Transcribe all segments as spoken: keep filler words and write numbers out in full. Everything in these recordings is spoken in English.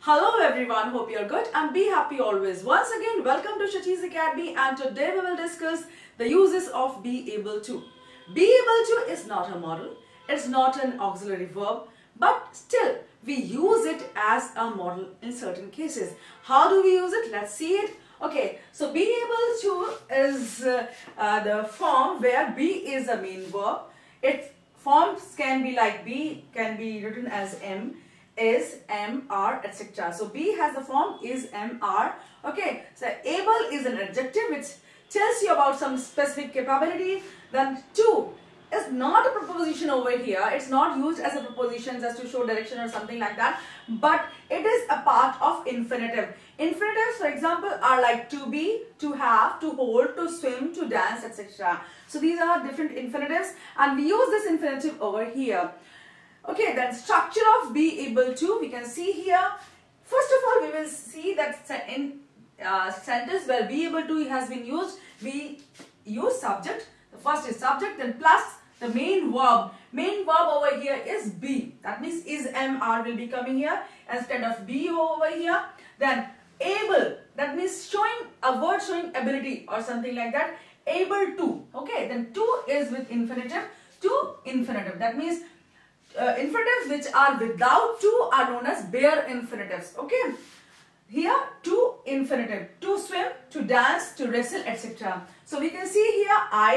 Hello everyone, hope you're good and be happy always. Once again, welcome to Shachi's Academy, and today we will discuss the uses of be able to. Be able to is not a model, it's not an auxiliary verb, but still we use it as a model in certain cases. How do we use it? Let's see it. Okay, so be able to is uh, uh, the form where be is a main verb. Its forms can be like be, can be written as am, is, am, are, et cetera. So be has the form is, am, are. Okay, so able is an adjective which tells you about some specific capability. Then to is not a preposition over here. It's not used as a preposition just to show direction or something like that, but it is a part of infinitive. Infinitives, for example, are like to be, to have, to hold, to swim, to dance, et cetera. So these are different infinitives, and we use this infinitive over here. Okay, then structure of be able to, we can see here. First of all, we will see that in uh, sentence where be able to has been used, we use subject. The first is subject, then plus the main verb. Main verb over here is be. That means is, am, are will be coming here instead of be over here. Then able, that means showing a word showing ability or something like that. Able to. Okay, then to is with infinitive. To infinitive. That means Uh, infinitives which are without to are known as bare infinitives. Okay, here to infinitive, to swim, to dance, to wrestle, et cetera. So we can see here I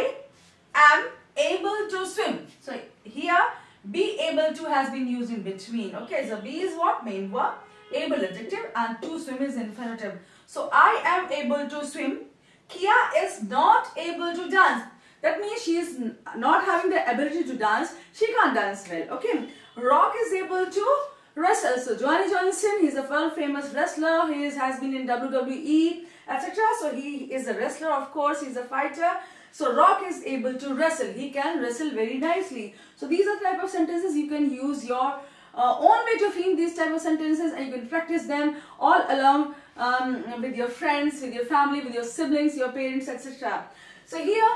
am able to swim. So here be able to has been used in between. Okay, so be is what? Main verb, able adjective, and to swim is infinitive. So I am able to swim. Kia is not able to dance. That means she is not having the ability to dance. She can't dance well. Okay. Rock is able to wrestle. So Dwayne Johnson, he's a world famous wrestler. He is, has been in W W E, et cetera. So he is a wrestler, of course. He's a fighter. So Rock is able to wrestle. He can wrestle very nicely. So these are type of sentences you can use your uh, own way to frame these type of sentences, and you can practice them all along um, with your friends, with your family, with your siblings, your parents, et cetera. So here,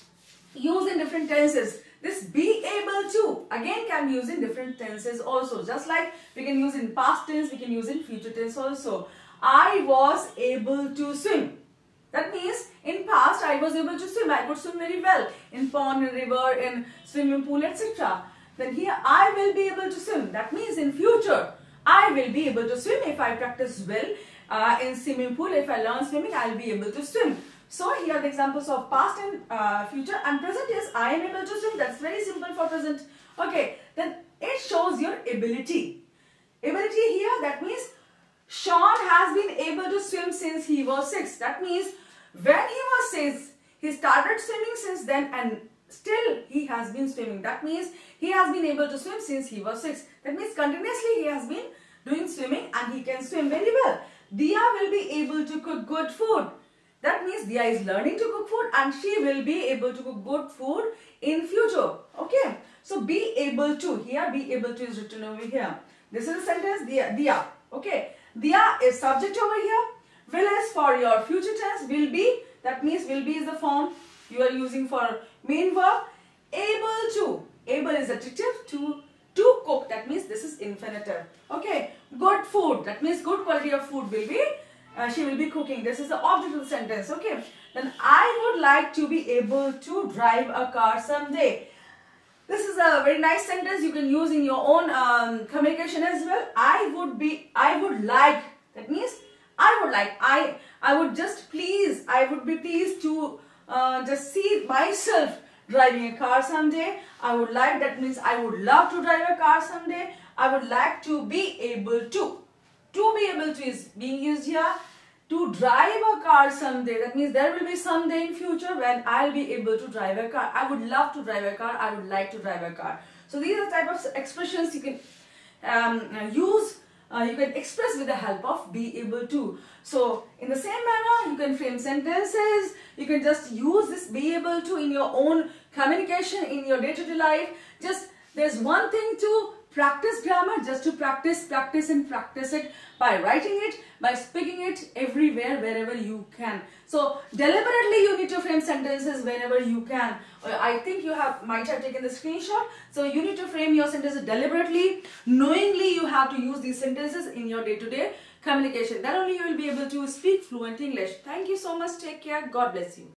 use in different tenses. This be able to again can be used in different tenses also. Just like we can use in past tense, we can use in future tense also. I was able to swim. That means in past I was able to swim. I could swim very well in pond, in river, in swimming pool, et cetera. Then here I will be able to swim. That means in future I will be able to swim if I practice well uh, in swimming pool. If I learn swimming, I will be able to swim. So here are the examples of past and uh, future, and present is I am able to swim. That's very simple for present. Okay, then it shows your ability. Ability here, that means Sean has been able to swim since he was six. That means when he was six, he started swimming since then, and still he has been swimming. That means he has been able to swim since he was six. That means continuously he has been doing swimming and he can swim very well. Dia will be able to cook good food. That means Dia is learning to cook food and she will be able to cook good food in future. Okay. So be able to. Here be able to is written over here. This is a sentence. Dia. Dia. Okay. Dia is subject over here. Will is for your future tense. Will be. That means will be is the form you are using for main verb. Able to. Able is adjective. To. To cook. That means this is infinitive. Okay. Good food. That means good quality of food will be. Uh, she will be cooking. This is the object of the sentence. Okay. Then I would like to be able to drive a car someday. This is a very nice sentence you can use in your own um, communication as well. I would be, I would like, that means I would like, I, I would just please, I would be pleased to uh, just see myself driving a car someday. I would like, that means I would love to drive a car someday. I would like to be able to. To be able to is being used here. To drive a car someday. That means there will be someday in future when I'll be able to drive a car. I would love to drive a car. I would like to drive a car. So these are the type of expressions you can um, use. Uh, you can express with the help of be able to. So in the same manner, you can frame sentences. You can just use this be able to in your own communication, in your day-to-day life. Just there's one thing to practice grammar just to practice, practice and practice it by writing it, by speaking it everywhere, wherever you can. So deliberately you need to frame sentences whenever you can. Uh, I think you have might have taken the screenshot. So you need to frame your sentences deliberately, knowingly you have to use these sentences in your day-to-day communication. Then only you will be able to speak fluent English. Thank you so much. Take care. God bless you.